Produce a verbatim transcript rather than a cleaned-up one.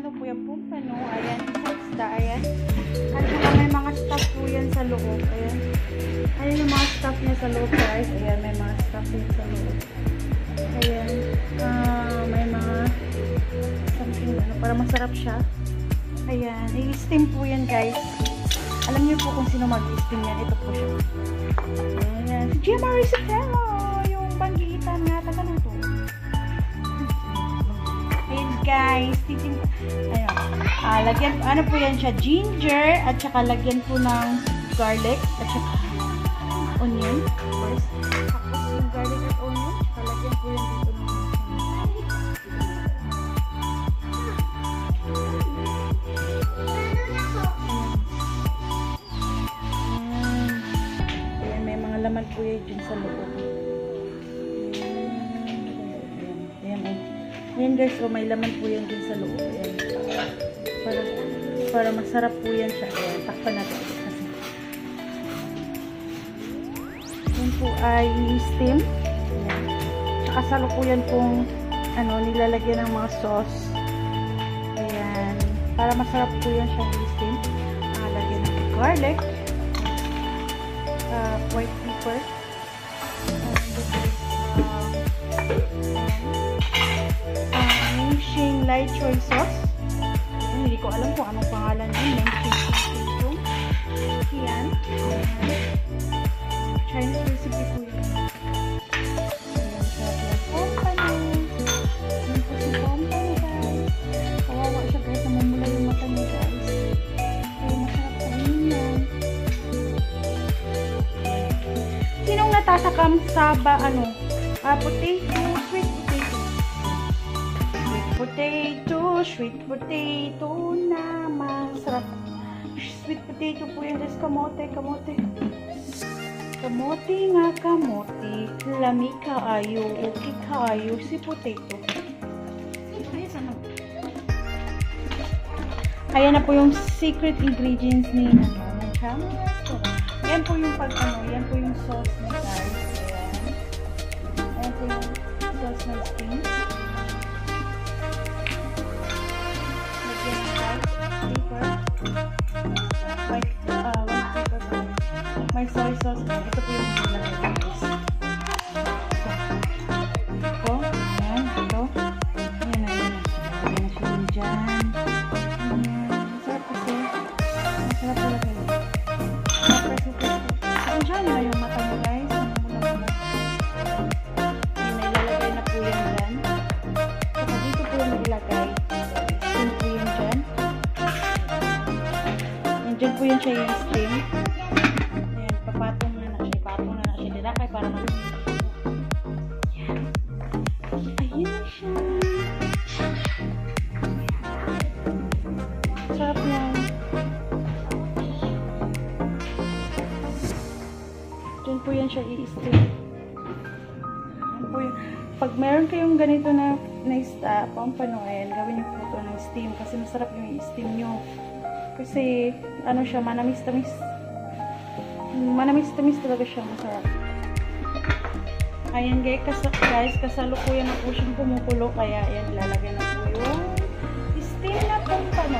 Pompano po yung Pompano. Ayan, isang isda. Ayan. At saka may mga stuff po yan sa loob. Ayan. Ayan yung mga stuff niya sa loob, guys. Ayan, may mga stuff yan sa loob. Ayan. Uh, may mga something, ano, para masarap siya. Ayan. I-steam po yan, guys. Alam niyo po kung sino mag-steam yan. Ito po siya. Ayan. Si Gemma Risotelo. Yung panggiitan nga. Tagaluto. Ayan, guys. Titin, ayun. Ah, lagyan, ano po yan siya? Ginger. At saka lagyan po ng garlic. At saka onion. First. Tapos yung garlic at onion. Saka lagyan po yan dito ng laman po yan dyan sa loob. Ayan, ayan. Ayan guys, so may laman po yan dyan sa loob. Ayan. Para, para masarap po yan siya. Ayan, takpan natin. Kasi. Yan po ay steam. Ayan. Tsaka salo po yan pong ano, nilalagyan ng mga sauce. Ayan. Para masarap po yan siya steam. Lagyan ng garlic. Uh, white pepper, and this is um, uh, Mingxing light choy sauce. Ayan, hindi ko alam kung anong pangalan yun. Mingxing yan. Chinese recipe po yun. Ayan, sarap yan. Pompano. Ayan po si Pompano, guys. Kawawa siya, guys. Namumula yung mata niya, guys. Kaya masarap sa inyo yan. Sinong natatakam sa ba, ano, uh, potato, sweet potato. Sweet potato, sweet potato na masarap. Sweet potato po yan, guys. Kamote, kamote. Kamote nga, kamote. Lami kaayo, okay kaayo, si potato. Ayan na po yung secret ingredients ni, ano, ng channel. Yan po yung pag ano, yan po yung sauce na, guys. Ayan. Ayan po yung sauce na steam. Lagyan ng white pepper. White, uh, white pepper po. May soy sauce. Ito po yung nilagay, guys. Ito. Ayan. Ito. Ayan na yun. Lagyan na siya yun dyan. Ayan. Masarap kasi. Masarap talaga yun. Diyan na yung mata mo, guys. Ayan, ilalagay na po yan dyan. Saka dito po yung ilagay. Steam po yun dyan. Ayan, dyan po yun siya yung steam. Ayan, papatong na na siya. Papatong na na siya. Dilakay para mag- Ayan. Ayan na siya. Sarap yan. Diyan po yan siya i-steam. Yan po yung, pag meron kayong ganito na na-ista, Pompano, ayan, gawin niyo po ito ng steam kasi masarap yung i-steam nyo. Kasi, ano siya, manamis-tamis. Manamis-tamis talaga siya, masarap. Ayan guys, kas guys kasalukuyan na po siyang kumukulo, kaya ayan, lalagyan na po yung steam na Pompano.